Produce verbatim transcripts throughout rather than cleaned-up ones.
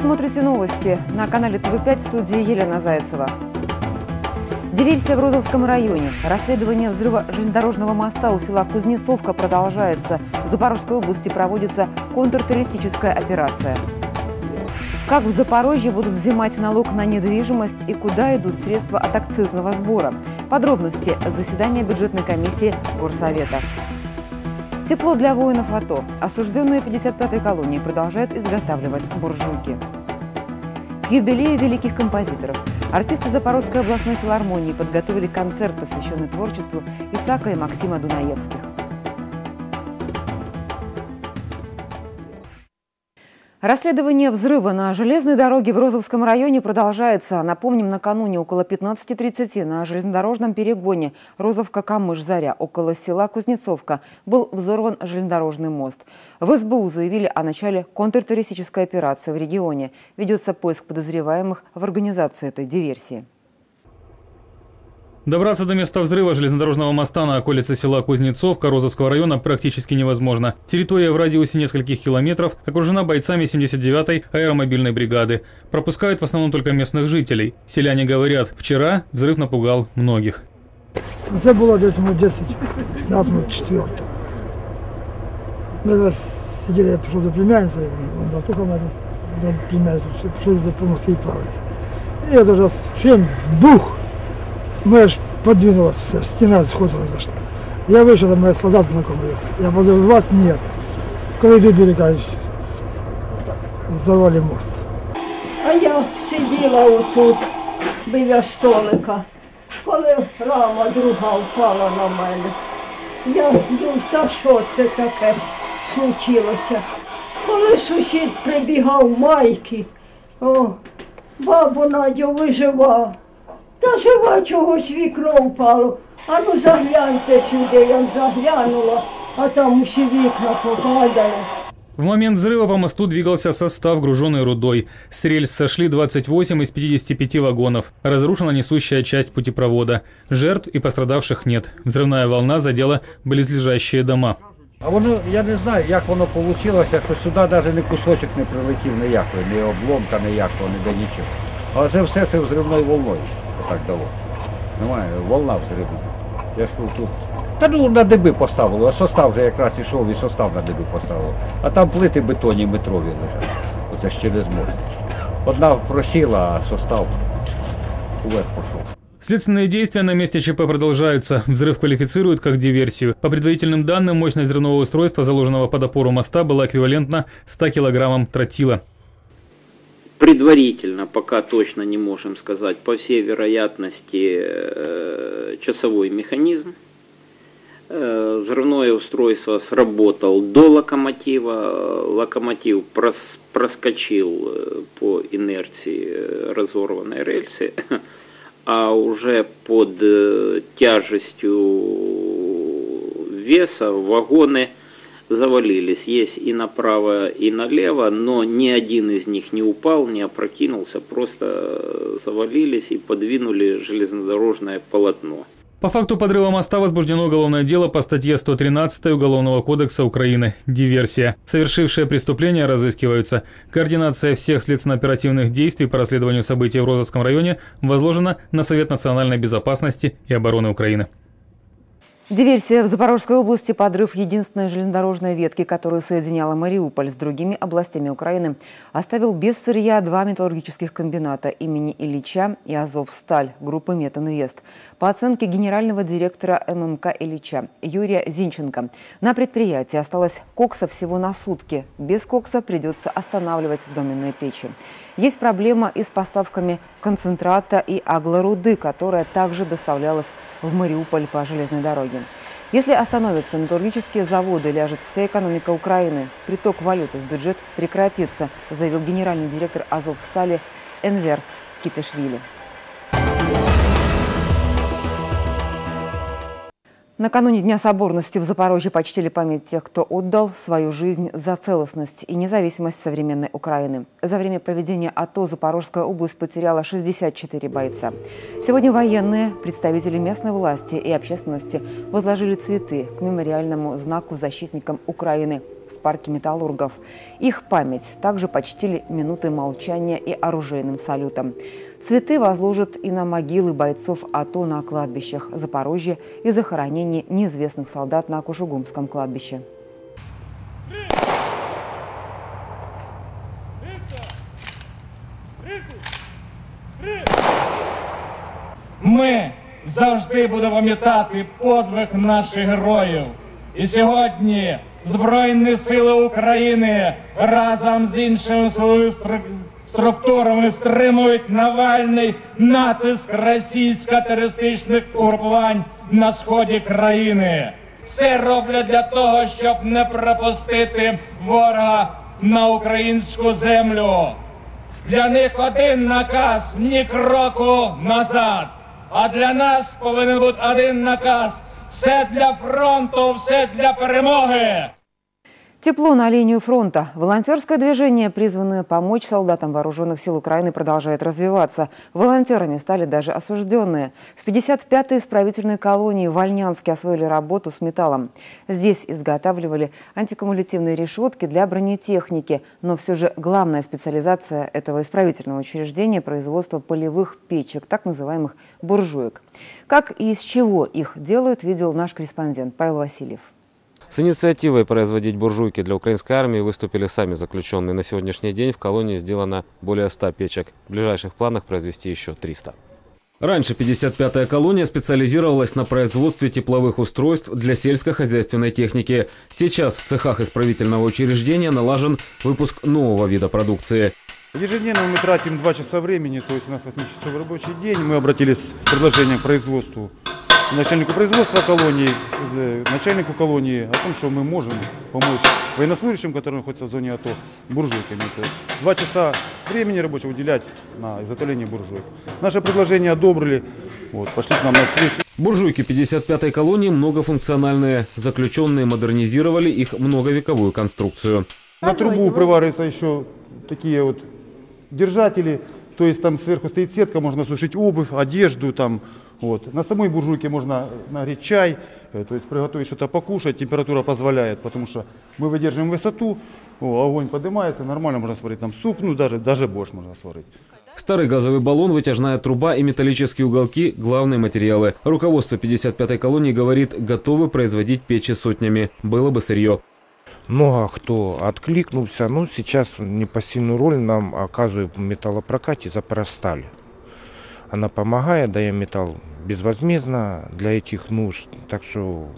смотрите новости на канале тэ вэ пять, в студии Елена Зайцева. Диверсия в Розовском районе. Расследование взрыва железнодорожного моста у села Кузнецовка продолжается. В Запорожской области проводится контртеррористическая операция. Как в Запорожье будут взимать налог на недвижимость и куда идут средства от акцизного сбора? Подробности заседания бюджетной комиссии Горсовета. Тепло для воинов АТО. Осужденные пятьдесят пятой колонии продолжают изготавливать буржуйки. К юбилею великих композиторов артисты Запорожской областной филармонии подготовили концерт, посвященный творчеству Исаака и Максима Дунаевских. Расследование взрыва на железной дороге в Розовском районе продолжается. Напомним, накануне около пятнадцати тридцати на железнодорожном перегоне Розовка-Камыш-Заря около села Кузнецовка был взорван железнодорожный мост. В эс бэ у заявили о начале контртеррористической операции в регионе. Ведется поиск подозреваемых в организации этой диверсии. Добраться до места взрыва железнодорожного моста на околице села Кузнецовка Розовского района практически невозможно. Территория в радиусе нескольких километров окружена бойцами семьдесят девятой аэромобильной бригады. Пропускают в основном только местных жителей. Селяне говорят, вчера взрыв напугал многих. Це було десь десять-пятнадцать минут четвертого. Мы раз сидели, я пришел до племянницы, он братуха моя, до племянницы, пришел до помоста и плавается. И я даже чем бух! Моя ж подвинулась, стена сходу зашла. Я вышел, а мои солдаты знакомились. Я подумал, вас нет. Коли йду берега, взорвали мост. А я сиділа отут, біля столика, коли рама друга впала на мене. Я думаю, та що це таке случилося? Коли сусід прибігав майки, о, бабу Надю, ви жива? Та жива, чогось вікно впало. А ну загляньте сюди, я заглянула, а там усі вікна попадали. В момент взрыва по мосту двигался состав, груженный рудой. С рельс сошли двадцать восемь из пятидесяти пяти вагонов. Разрушена несущая часть путепровода. Жертв и пострадавших нет. Взрывная волна задела близлежащие дома. А воно, я не знаю, як воно вийшло, що сюди навіть ні кусочок не прилетів ніякої, ні обломка ніякого, ні до нічого. Але це все це взривною волною. Так дало. Немає, волна всередині. Я ж тут. Та ну на диби поставили, а состав вже якраз ішов і состав на диби поставили. А там плити бетонні метрові лежать. Оце ж через мост. Одна просіла, а состав вверх пішов. Следственные действия на месте ЧП продолжаются. Взрыв квалифицируют как диверсию. По предварительным данным, мощность взрывного устройства, заложенного под опору моста, была эквивалентна ста килограммам тротила. Предварительно, пока точно не можем сказать, по всей вероятности, часовой механизм. Взрывное устройство сработал до локомотива. Локомотив прос, проскочил по инерции разорванной рельсы, а уже под тяжестью веса вагоны завалились. Есть и направо, и налево, но ни один из них не упал, не опрокинулся, просто завалились и подвинули железнодорожное полотно. По факту подрыва моста возбуждено уголовное дело по статье сто тринадцать Уголовного кодекса Украины «Диверсия». Совершившие преступления разыскиваются. Координация всех следственно-оперативных действий по расследованию событий в Розовском районе возложена на Совет национальной безопасности и обороны Украины. Диверсия в Запорожской области, подрыв единственной железнодорожной ветки, которая соединяла Мариуполь с другими областями Украины, оставил без сырья два металлургических комбината имени Ильича и Азовсталь группы Метинвест. По оценке генерального директора эм эм ка Ильича Юрия Зинченко, на предприятии осталось кокса всего на сутки. Без кокса придется останавливать доменные печи. Есть проблема и с поставками концентрата и аглоруды, которая также доставлялась в Мариуполь по железной дороге. Если остановятся металлургические заводы, ляжет вся экономика Украины. Приток валюты в бюджет прекратится, заявил генеральный директор Азовстали Энвер Скитешвили. Накануне Дня Соборности в Запорожье почтили память тех, кто отдал свою жизнь за целостность и независимость современной Украины. За время проведения АТО Запорожская область потеряла шестьдесят четыре бойца. Сегодня военные, представители местной власти и общественности возложили цветы к мемориальному знаку защитникам Украины в парке металлургов. Их память также почтили минутой молчания и оружейным салютом. Цветы возложат и на могилы бойцов АТО на кладбищах Запорожья и захоронение неизвестных солдат на Кушугумском кладбище. Ми завжди будемо пам'ятати подвиг наших героїв. І сьогодні Збройні Сили України разом з іншими силовими структурами стримують Навальний натиск російсько-терористичних угрупувань на сході країни. Все роблять для того, щоб не пропустити ворога на українську землю. Для них один наказ – ні кроку назад. А для нас повинен бути один наказ – все для фронту, все для перемоги. Тепло на линию фронта. Волонтерское движение, призванное помочь солдатам вооруженных сил Украины, продолжает развиваться. Волонтерами стали даже осужденные. В пятьдесят пятой исправительной колонии в Ольнянске освоили работу с металлом. Здесь изготавливали антикумулятивные решетки для бронетехники. Но все же главная специализация этого исправительного учреждения – производство полевых печек, так называемых буржуек. Как и из чего их делают, видел наш корреспондент Павел Васильев. С инициативой производить буржуйки для украинской армии выступили сами заключенные. На сегодняшний день в колонии сделано более ста печек. В ближайших планах произвести еще триста. Раньше пятьдесят пятая колония специализировалась на производстве тепловых устройств для сельскохозяйственной техники. Сейчас в цехах исправительного учреждения налажен выпуск нового вида продукции. Ежедневно мы тратим два часа времени, то есть у нас восьмичасовой рабочий день. Мы обратились с предложением к производству начальнику производства колонии, начальнику колонии о том, что мы можем помочь военнослужащим, которые находятся в зоне АТО, буржуйками. То есть два часа времени рабочего уделять на изготовление буржуек. Наше предложение одобрили, вот, пошли к нам на встречу. Буржуйки пятьдесят пятой колонии многофункциональные. Заключенные модернизировали их многовековую конструкцию. На трубу привариваются еще такие вот держатели, то есть там сверху стоит сетка, можно сушить обувь, одежду там. Вот. На самой буржуйке можно нагреть чай, то есть приготовить что-то покушать, температура позволяет, потому что мы выдерживаем высоту, о, огонь поднимается, нормально можно сварить там суп, ну даже, даже борщ можно сварить. Старый газовый баллон, вытяжная труба и металлические уголки – главные материалы. Руководство пятьдесят пятой колонии говорит, готовы производить печи сотнями, было бы сырье. Много кто откликнулся, но сейчас непосильную роль нам оказывает в металлопрокате Запорожсталь. Она помогает, дает металл безвозмездно для этих нужд. Так что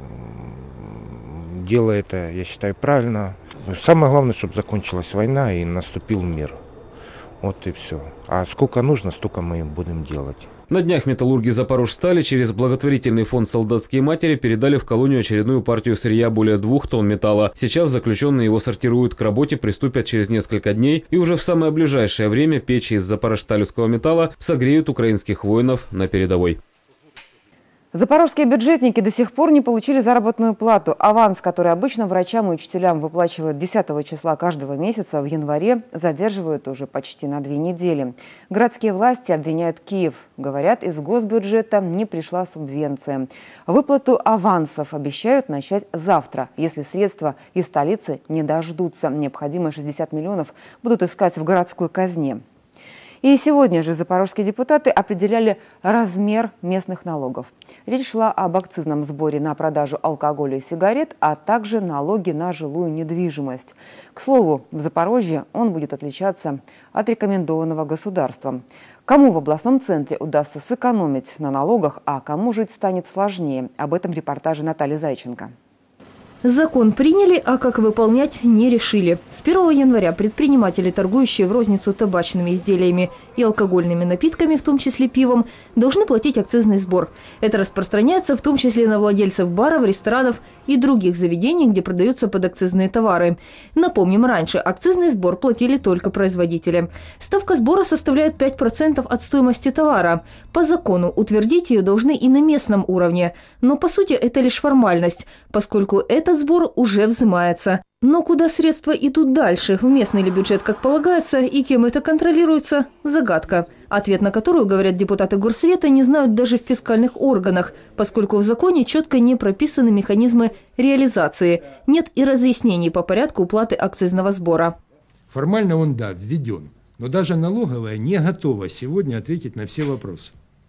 дело это, я считаю, правильно. Самое главное, чтобы закончилась война и наступил мир. Вот и все. А сколько нужно, столько мы и будем делать. На днях металлурги Запорожстали через благотворительный фонд «Солдатские матери» передали в колонию очередную партию сырья более двух тонн металла. Сейчас заключенные его сортируют, к работе приступят через несколько дней, и уже в самое ближайшее время печи из запорожсталевского металла согреют украинских воинов на передовой. Запорожские бюджетники до сих пор не получили заработную плату. Аванс, который обычно врачам и учителям выплачивают десятого числа каждого месяца, в январе задерживают уже почти на две недели. Городские власти обвиняют Киев. Говорят, из госбюджета не пришла субвенция. Выплату авансов обещают начать завтра, если средства из столицы не дождутся. Необходимые шестьдесят миллионов будут искать в городской казне. И сегодня же запорожские депутаты определяли размер местных налогов. Речь шла об акцизном сборе на продажу алкоголя и сигарет, а также налоги на жилую недвижимость. К слову, в Запорожье он будет отличаться от рекомендованного государством. Кому в областном центре удастся сэкономить на налогах, а кому жить станет сложнее? Об этом репортаже Натальи Зайченко. Закон приняли, а как выполнять не решили. С первого января предприниматели, торгующие в розницу табачными изделиями и алкогольными напитками, в том числе пивом, должны платить акцизный сбор. Это распространяется в том числе на владельцев баров, ресторанов и других заведений, где продаются подакцизные товары. Напомним, раньше акцизный сбор платили только производители. Ставка сбора составляет пять процентов от стоимости товара. По закону утвердить ее должны и на местном уровне. Но по сути это лишь формальность, поскольку это сбор уже взимается. Но куда средства идут дальше, в местный ли бюджет, как полагается, и кем это контролируется – загадка. Ответ на которую, говорят депутаты Горсовета, не знают даже в фискальных органах, поскольку в законе четко не прописаны механизмы реализации. Нет и разъяснений по порядку уплаты акцизного сбора. Формально он, да, введен, но даже налоговая не готова сегодня ответить на все вопросы.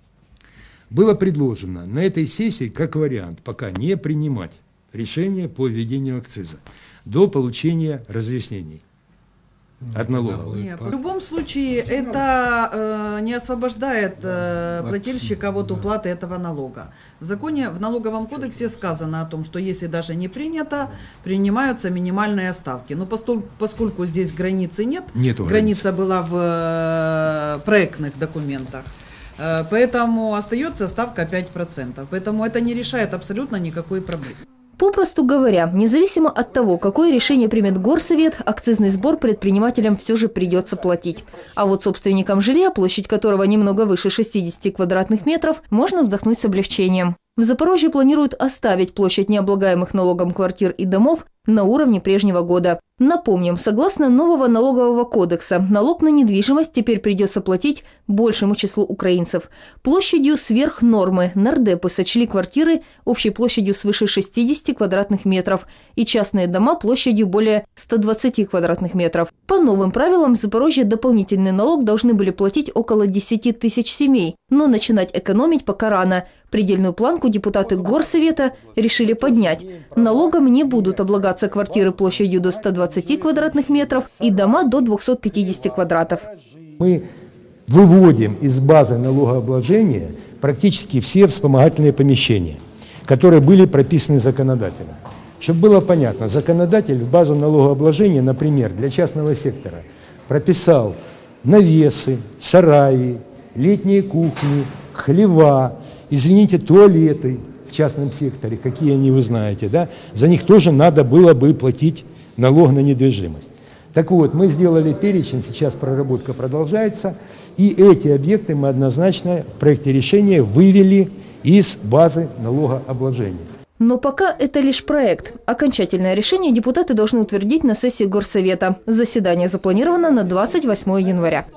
Было предложено на этой сессии, как вариант, пока не принимать решение по введению акциза до получения разъяснений от налоговой. Нет, в любом случае это э, не освобождает э, плательщика от уплаты этого налога. В законе, в налоговом кодексе сказано о том, что если даже не принято, принимаются минимальные ставки. Но поскольку, поскольку здесь границы нет, Нету граница границы. была в э, проектных документах, э, поэтому остается ставка пять процентов. Поэтому это не решает абсолютно никакой проблемы. Попросту говоря, независимо от того, какое решение примет Горсовет, акцизный сбор предпринимателям все же придется платить. А вот собственникам жилья, площадь которого немного выше шестидесяти квадратных метров, можно вздохнуть с облегчением. В Запорожье планируют оставить площадь необлагаемых налогом квартир и домов на уровне прежнего года. Напомним, согласно нового налогового кодекса, налог на недвижимость теперь придется платить большему числу украинцев. Площадью сверх нормы нардепы сочли квартиры общей площадью свыше шестидесяти квадратных метров и частные дома площадью более ста двадцати квадратных метров. По новым правилам в Запорожье дополнительный налог должны были платить около десяти тысяч семей, но начинать экономить пока рано. Предельную планку депутаты Горсовета решили поднять. Налогом не будут облагаться квартиры площадью до ста двадцати квадратных метров и дома до двухсот пятидесяти квадратов. Мы выводим из базы налогообложения практически все вспомогательные помещения, которые были прописаны законодательно. Чтобы было понятно, законодатель в базу налогообложения, например, для частного сектора прописал навесы, сараи, летние кухни, хлева, извините, туалеты в частном секторе, какие они, вы знаете, да, за них тоже надо было бы платить налог на недвижимость. Так вот, мы сделали перечень, сейчас проработка продолжается, и эти объекты мы однозначно в проекте решения вывели из базы налогообложения. Но пока это лишь проект. Окончательное решение депутаты должны утвердить на сессии Горсовета. Заседание запланировано на двадцать восьмое января.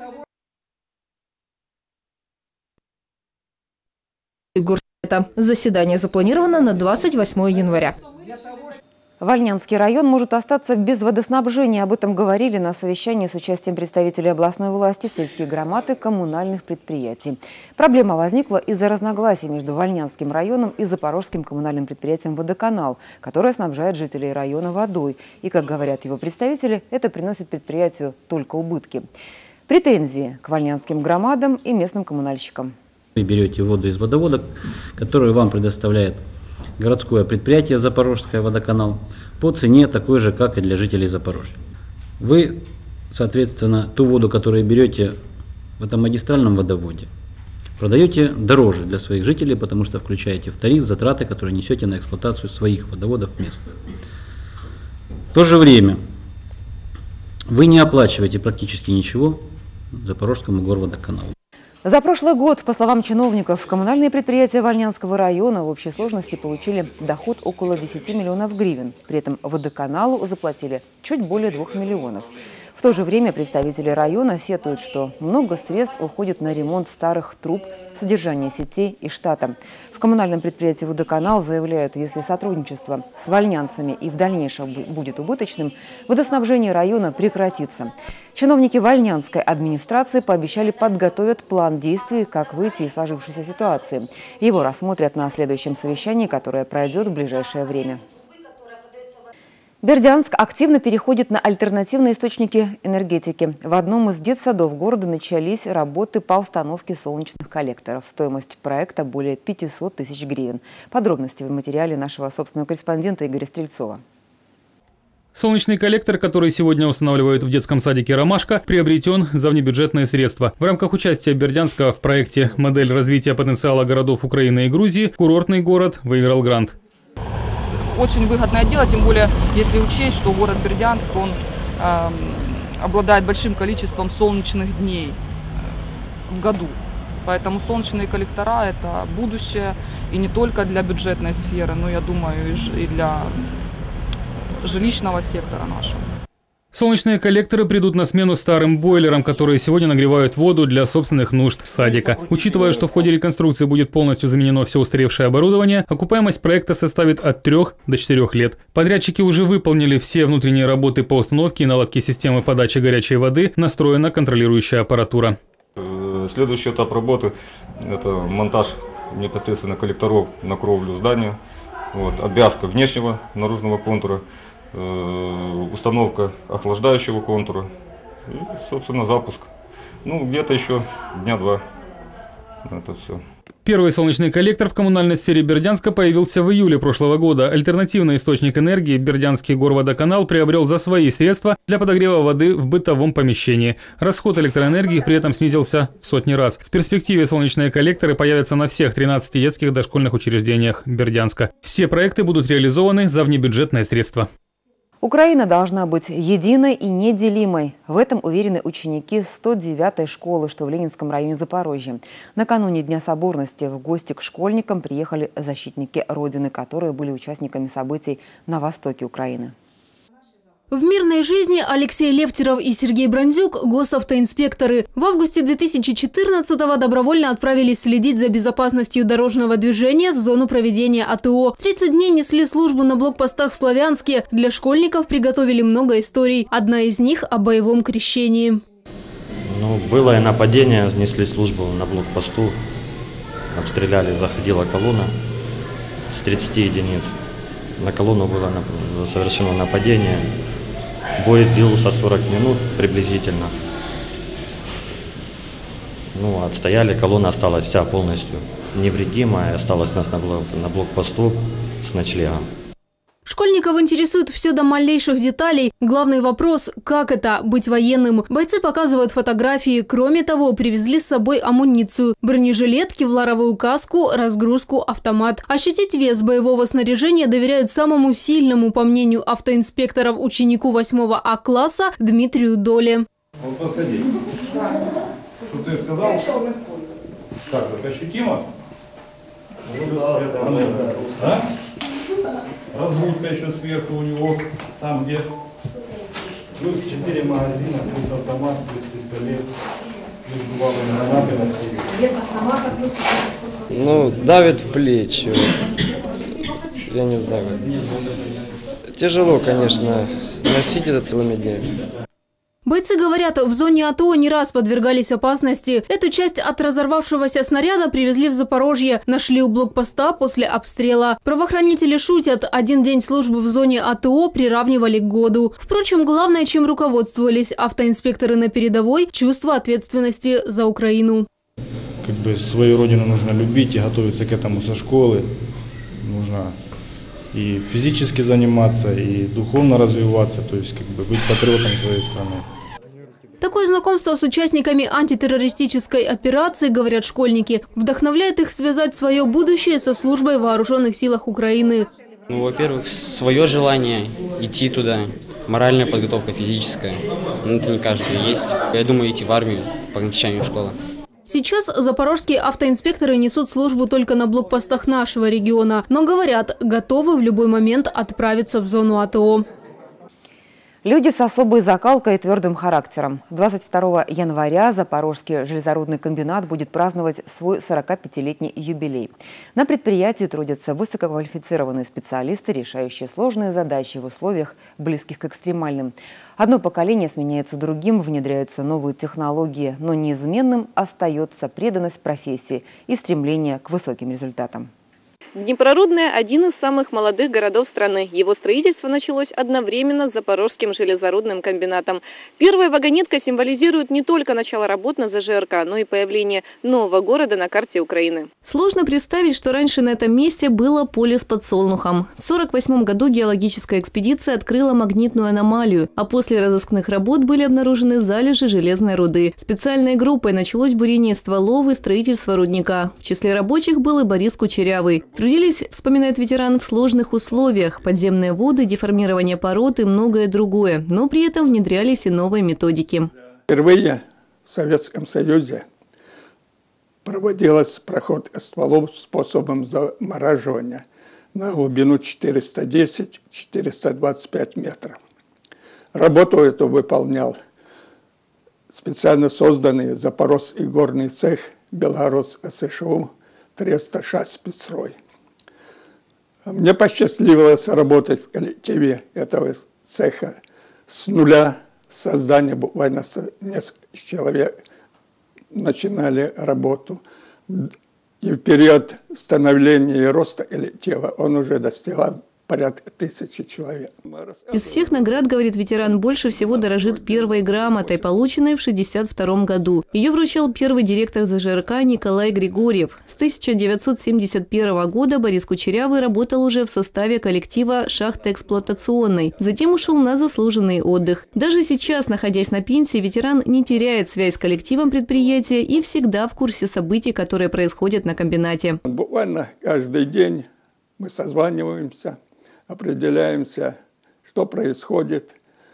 Горсовета. Заседание запланировано на двадцать восьмое января. Вольнянский район может остаться без водоснабжения. Об этом говорили на совещании с участием представителей областной власти, сельских громад и коммунальных предприятий. Проблема возникла из-за разногласий между Вольнянским районом и Запорожским коммунальным предприятием «Водоканал», которое снабжает жителей района водой. И, как говорят его представители, это приносит предприятию только убытки. Претензии к вольнянским громадам и местным коммунальщикам. Вы берете воду из водовода, которую вам предоставляет городское предприятие «Запорожское водоканал» по цене такой же, как и для жителей Запорожья. Вы, соответственно, ту воду, которую берете в этом магистральном водоводе, продаете дороже для своих жителей, потому что включаете в тариф затраты, которые несете на эксплуатацию своих водоводов местных. В то же время вы не оплачиваете практически ничего Запорожскому горводоканалу. За прошлый год, по словам чиновников, коммунальные предприятия Вольнянского района в общей сложности получили доход около десяти миллионов гривен. При этом водоканалу заплатили чуть более двух миллионов. В то же время представители района сетуют, что много средств уходит на ремонт старых труб, содержание сетей и штата. В коммунальном предприятии «Водоканал» заявляют, если сотрудничество с вольнянцами и в дальнейшем будет убыточным, водоснабжение района прекратится. Чиновники вольнянской администрации пообещали подготовить план действий, как выйти из сложившейся ситуации. Его рассмотрят на следующем совещании, которое пройдет в ближайшее время. Бердянск активно переходит на альтернативные источники энергетики. В одном из детсадов города начались работы по установке солнечных коллекторов. Стоимость проекта более пятисот тысяч гривен. Подробности в материале нашего собственного корреспондента Игоря Стрельцова. Солнечный коллектор, который сегодня устанавливают в детском садике «Ромашка», приобретен за внебюджетные средства. В рамках участия Бердянска в проекте «Модель развития потенциала городов Украины и Грузии» курортный город выиграл грант. Очень выгодное дело, тем более, если учесть, что город Бердянск, он э, обладает большим количеством солнечных дней в году. Поэтому солнечные коллектора – это будущее, и не только для бюджетной сферы, но, я думаю, и для жилищного сектора нашего. Солнечные коллекторы придут на смену старым бойлерам, которые сегодня нагревают воду для собственных нужд садика. Учитывая, что в ходе реконструкции будет полностью заменено все устаревшее оборудование, окупаемость проекта составит от трёх до четырёх лет. Подрядчики уже выполнили все внутренние работы по установке и наладке системы подачи горячей воды, настроена контролирующая аппаратура. Следующий этап работы – это монтаж непосредственно коллекторов на кровлю здания, вот, обвязка внешнего наружного контура, э, установка охлаждающего контура и, собственно, запуск. Ну, где-то еще дня два. Это все. Первый солнечный коллектор в коммунальной сфере Бердянска появился в июле прошлого года. Альтернативный источник энергии Бердянский горводоканал приобрел за свои средства для подогрева воды в бытовом помещении. Расход электроэнергии при этом снизился в сотни раз. В перспективе солнечные коллекторы появятся на всех тринадцати детских дошкольных учреждениях Бердянска. Все проекты будут реализованы за внебюджетные средства. Украина должна быть единой и неделимой. В этом уверены ученики сто девятой школы, что в Ленинском районе Запорожья. Накануне Дня соборности в гости к школьникам приехали защитники Родины, которые были участниками событий на востоке Украины. В мирной жизни Алексей Левтеров и Сергей Брандзюк – госавтоинспекторы. В августе две тысячи четырнадцатого добровольно отправились следить за безопасностью дорожного движения в зону проведения А Т О. тридцать дней несли службу на блокпостах в Славянске. Для школьников приготовили много историй. Одна из них – о боевом крещении. Ну, было и нападение, несли службу на блокпосту. Обстреляли, заходила колонна с тридцати единиц. На колонну было совершено нападение. Бой длился сорок минут приблизительно. Ну, отстояли, колонна осталась вся полностью невредимая, осталась у нас на блокпосту с ночлегом. Школьников интересует все до малейших деталей. Главный вопрос – как это – быть военным? Бойцы показывают фотографии. Кроме того, привезли с собой амуницию – бронежилет, кевларовую каску, разгрузку, автомат. Ощутить вес боевого снаряжения доверяют самому сильному, по мнению автоинспекторов, ученику восьмого А класса Дмитрию Доле. Вот подходи. Что ты сказал? Как, это ощутимо? А? Разгрузка еще сверху у него, там где плюс четыре магазина, плюс автомат, плюс пистолет, плюс дубовые гранаты на себе. Вес автомата плюс... Ну, давит в плечи. Я не знаю. Тяжело, конечно, носить это целыми днями. Бойцы говорят, в зоне А Т О не раз подвергались опасности. Эту часть от разорвавшегося снаряда привезли в Запорожье. Нашли у блокпоста после обстрела. Правоохранители шутят, один день службы в зоне А Т О приравнивали к году. Впрочем, главное, чем руководствовались автоинспекторы на передовой – чувство ответственности за Украину. Как бы свою родину нужно любить и готовиться к этому со школы. Нужно и физически заниматься, и духовно развиваться, то есть как бы быть патриотом своей страны. Такое знакомство с участниками антитеррористической операции, говорят школьники, вдохновляет их связать свое будущее со службой в вооруженных силах Украины. Ну, во-первых, свое желание идти туда, моральная подготовка, физическая. Ну, это не каждый есть. Я думаю, идти в армию по окончанию школы. Сейчас запорожские автоинспекторы несут службу только на блокпостах нашего региона, но говорят, готовы в любой момент отправиться в зону А Т О. Люди с особой закалкой и твердым характером. двадцать второго января Запорожский железорудный комбинат будет праздновать свой сорокапятилетний юбилей. На предприятии трудятся высококвалифицированные специалисты, решающие сложные задачи в условиях, близких к экстремальным. Одно поколение сменяется другим, внедряются новые технологии, но неизменным остается преданность профессии и стремление к высоким результатам. Днепрорудное – один из самых молодых городов страны. Его строительство началось одновременно с Запорожским железорудным комбинатом. Первая вагонетка символизирует не только начало работ на З Ж Р К, но и появление нового города на карте Украины. Сложно представить, что раньше на этом месте было поле с подсолнухом. В сорок восьмом году геологическая экспедиция открыла магнитную аномалию, а после разыскных работ были обнаружены залежи железной руды. Специальной группой началось бурение стволов и строительство рудника. В числе рабочих был и Борис Кучерявый. Трудились, вспоминает ветеран, в сложных условиях – подземные воды, деформирование пород и многое другое, но при этом внедрялись и новые методики. Впервые в Советском Союзе проводилось проход стволов способом замораживания на глубину четыреста десять — четыреста двадцать пять метров. Работу эту выполнял специально созданный Запорожский горный цех Белгород СШУ триста шесть спецстрой. Мне посчастливилось работать в коллективе этого цеха с нуля, создания буквально несколько человек начинали работу. И в период становления и роста коллектива он уже достигал порядка тысячи человек. Из всех наград, говорит ветеран, больше всего дорожит первой грамотой, полученной в шестьдесят втором году. Ее вручал первый директор ЗЖРК Николай Григорьев. С тысяча девятьсот семьдесят первого года Борис Кучерявый работал уже в составе коллектива шахтоэксплуатационной. Затем ушел на заслуженный отдых. Даже сейчас, находясь на пенсии, ветеран не теряет связь с коллективом предприятия и всегда в курсе событий, которые происходят на комбинате. Буквально каждый день мы созваниваемся, определяемся, что происходит.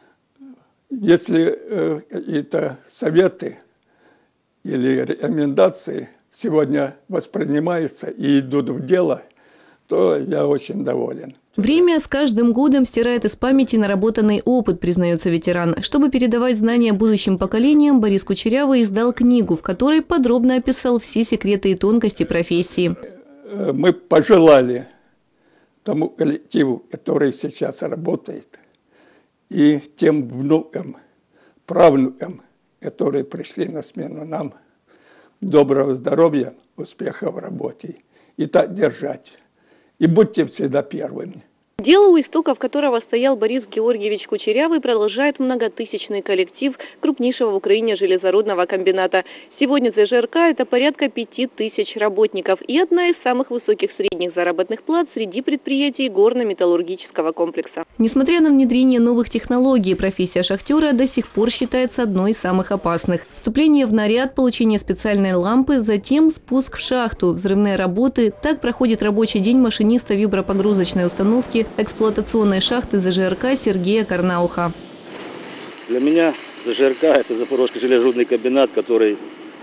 Если э, какие-то советы или рекомендации сегодня воспринимаются и идут в дело, то я очень доволен. Время с каждым годом стирает из памяти наработанный опыт, признается ветеран. Чтобы передавать знания будущим поколениям, Борис Кучерявый издал книгу, в которой подробно описал все секреты и тонкости профессии. Мы пожелали тому коллективу, который сейчас работает, и тем внукам, правнукам, которые пришли на смену нам, доброго здоровья, успеха в работе. И так держать. И будьте всегда первыми. Дело, у истоков которого стоял Борис Георгиевич Кучерявый, продолжает многотысячный коллектив крупнейшего в Украине железорудного комбината. Сегодня ЗЖРК – это порядка пяти тысяч работников и одна из самых высоких средних заработных плат среди предприятий горно-металлургического комплекса. Несмотря на внедрение новых технологий, профессия шахтера до сих пор считается одной из самых опасных. Вступление в наряд, получение специальной лампы, затем спуск в шахту, взрывные работы – так проходит рабочий день машиниста вибропогрузочной установки эксплуатационной шахты ЗЖРК Сергея Карнауха. Для меня ЗЖРК – это Запорожский железорудный комбинат, который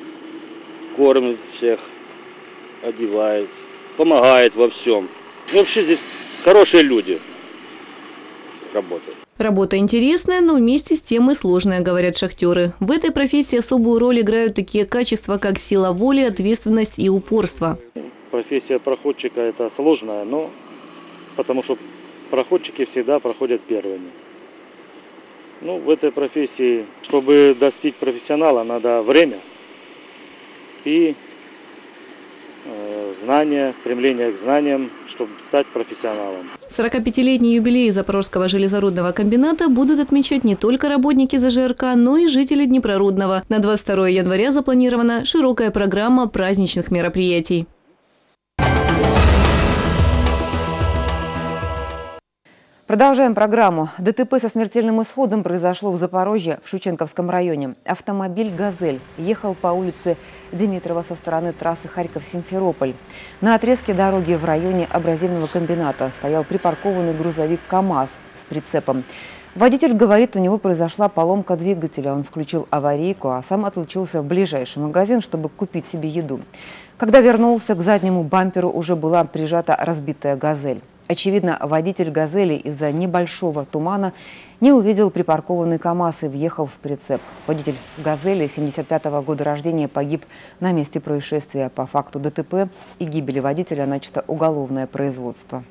кормит всех, одевает, помогает во всем. И вообще здесь хорошие люди работают. Работа интересная, но вместе с тем и сложная, говорят шахтеры. В этой профессии особую роль играют такие качества, как сила воли, ответственность и упорство. Профессия проходчика – это сложная, но потому что проходчики всегда проходят первыми. Ну, в этой профессии, чтобы достичь профессионала, надо время и э, знания, стремление к знаниям, чтобы стать профессионалом. сорокапятилетний юбилей Запорожского железорудного комбината будут отмечать не только работники ЗЖРК, но и жители Днепрорудного. На двадцать второе января запланирована широкая программа праздничных мероприятий. Продолжаем программу. ДТП со смертельным исходом произошло в Запорожье, в Шевченковском районе. Автомобиль «Газель» ехал по улице Димитрова со стороны трассы Харьков-Симферополь. На отрезке дороги в районе абразивного комбината стоял припаркованный грузовик КАМАЗ с прицепом. Водитель говорит, у него произошла поломка двигателя. Он включил аварийку, а сам отлучился в ближайший магазин, чтобы купить себе еду. Когда вернулся, к заднему бамперу уже была прижата разбитая «Газель». Очевидно, водитель «Газели» из-за небольшого тумана не увидел припаркованный КАМАЗ и въехал в прицеп. Водитель «Газели» семьдесят пятого года рождения погиб на месте происшествия. По факту ДТП и гибели водителя начато уголовное производство.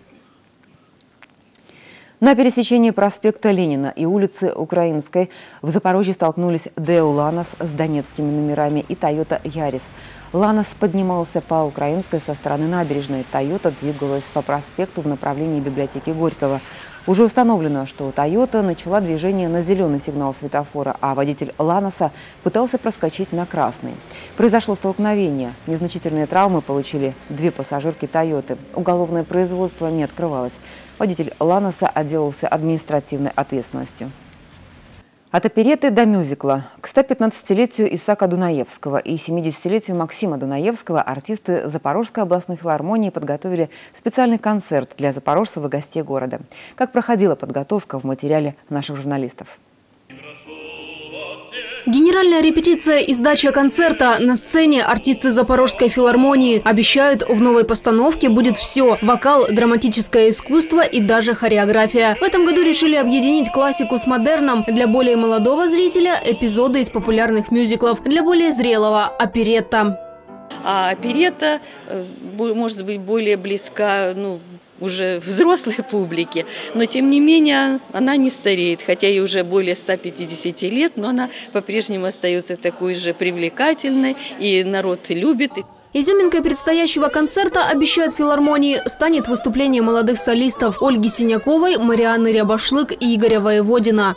На пересечении проспекта Ленина и улицы Украинской в Запорожье столкнулись ДЭО «Ланос» с донецкими номерами и Тойота Ярис. «Ланос» поднимался по Украинской со стороны набережной. «Тойота» двигалась по проспекту в направлении библиотеки Горького. Уже установлено, что «Тойота» начала движение на зеленый сигнал светофора, а водитель «Ланоса» пытался проскочить на красный. Произошло столкновение. Незначительные травмы получили две пассажирки «Тойоты». Уголовное производство не открывалось. Водитель «Ланоса» отделался административной ответственностью. От оперетты до мюзикла. К ста пятнадцатилетию Исаака Дунаевского и семидесятилетию Максима Дунаевского артисты Запорожской областной филармонии подготовили специальный концерт для запорожцев и гостей города. Как проходила подготовка, в материале наших журналистов. Генеральная репетиция и сдача концерта. На сцене артисты Запорожской филармонии обещают, в новой постановке будет все – вокал, драматическое искусство и даже хореография. В этом году решили объединить классику с модерном. Для более молодого зрителя – эпизоды из популярных мюзиклов, для более зрелого – оперетта. А оперетта может быть более близка, ну, уже взрослой публике, но тем не менее она не стареет, хотя ей уже более ста пятидесяти лет, но она по-прежнему остается такой же привлекательной, и народ любит. Изюминкой предстоящего концерта, обещают филармонии, станет выступление молодых солистов Ольги Синяковой, Марианны Рябашлык и Игоря Воеводина.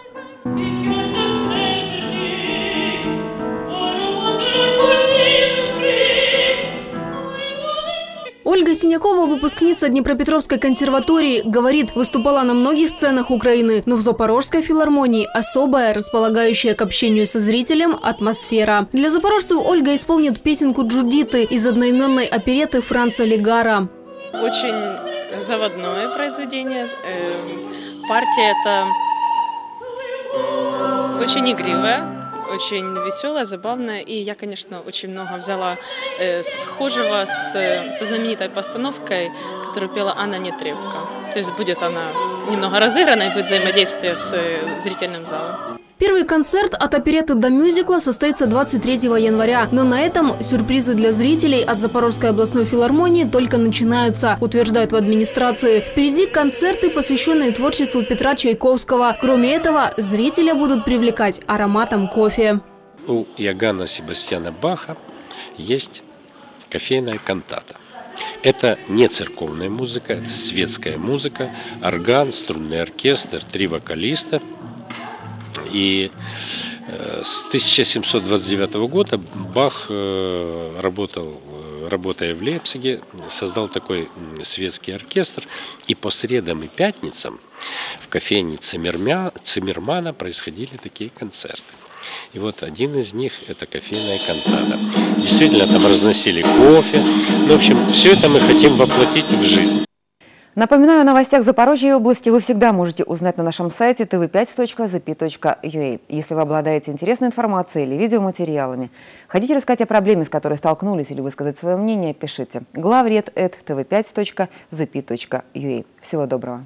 Ольга Синякова, выпускница Днепропетровской консерватории, говорит, выступала на многих сценах Украины, но в Запорожской филармонии особая, располагающая к общению со зрителем, атмосфера. Для запорожцев Ольга исполнит песенку «Джудиты» из одноименной оперетты Франца Легарра. Очень заводное произведение. Партия это очень игривая. Очень веселая, забавная, и я, конечно, очень много взяла э, схожего с, со знаменитой постановкой, которую пела Анна Нетребко. То есть будет она немного разыграна и будет взаимодействие с э, зрительным залом. Первый концерт от оперетты до мюзикла состоится двадцать третьего января. Но на этом сюрпризы для зрителей от Запорожской областной филармонии только начинаются, утверждают в администрации. Впереди концерты, посвященные творчеству Петра Чайковского. Кроме этого, зрителя будут привлекать ароматом кофе. У Иоганна Себастьяна Баха есть кофейная кантата. Это не церковная музыка, это светская музыка, орган, струнный оркестр, три вокалиста. И с тысяча семьсот двадцать девятого года Бах работал, работая в Лейпциге, создал такой светский оркестр. И по средам и пятницам в кофейне Циммермана происходили такие концерты. И вот один из них – это кофейная кантата. Действительно, там разносили кофе. Ну, в общем, все это мы хотим воплотить в жизнь. Напоминаю, о новостях Запорожья и области вы всегда можете узнать на нашем сайте тэ вэ пять точка зэ пи точка ю а. Если вы обладаете интересной информацией или видеоматериалами, хотите рассказать о проблеме, с которой столкнулись, или высказать свое мнение, пишите главред эт тэ вэ пять точка зэ пи точка ю а. Всего доброго.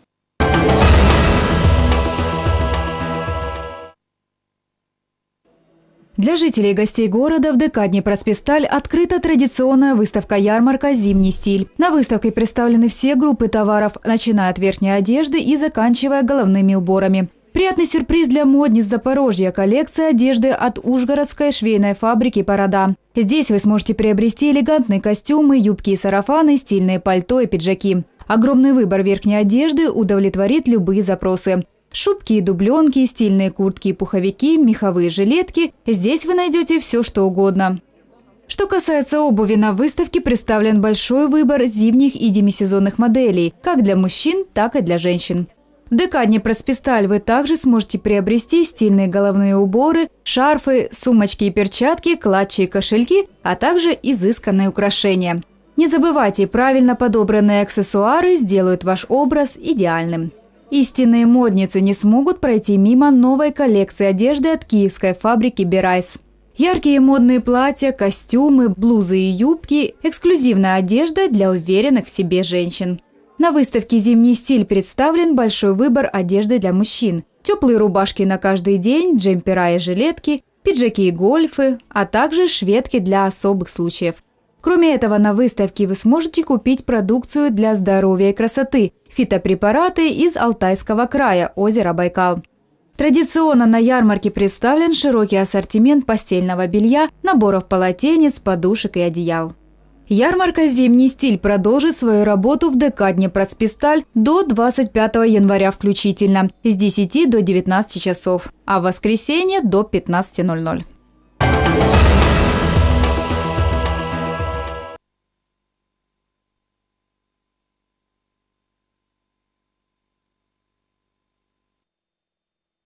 Для жителей и гостей города в ДК Днепроспесталь открыта традиционная выставка-ярмарка «Зимний стиль». На выставке представлены все группы товаров, начиная от верхней одежды и заканчивая головными уборами. Приятный сюрприз для модниц Запорожья – коллекция одежды от Ужгородской швейной фабрики «Порода». Здесь вы сможете приобрести элегантные костюмы, юбки и сарафаны, стильные пальто и пиджаки. Огромный выбор верхней одежды удовлетворит любые запросы. Шубки и дубленки, стильные куртки и пуховики, меховые жилетки – здесь вы найдете все, что угодно. Что касается обуви, на выставке представлен большой выбор зимних и демисезонных моделей, как для мужчин, так и для женщин. В ДК Днепроспесталь вы также сможете приобрести стильные головные уборы, шарфы, сумочки и перчатки, клатчи и кошельки, а также изысканные украшения. Не забывайте, правильно подобранные аксессуары сделают ваш образ идеальным. Истинные модницы не смогут пройти мимо новой коллекции одежды от киевской фабрики «Берайс». Яркие модные платья, костюмы, блузы и юбки – эксклюзивная одежда для уверенных в себе женщин. На выставке «Зимний стиль» представлен большой выбор одежды для мужчин. Теплые рубашки на каждый день, джемпера и жилетки, пиджаки и гольфы, а также шведки для особых случаев. Кроме этого, на выставке вы сможете купить продукцию для здоровья и красоты – фитопрепараты из Алтайского края, озера Байкал. Традиционно на ярмарке представлен широкий ассортимент постельного белья, наборов полотенец, подушек и одеял. Ярмарка «Зимний стиль» продолжит свою работу в ДК Днепроспесталь до двадцать пятого января включительно, с десяти до девятнадцати часов, а в воскресенье до пятнадцати ноль-ноль.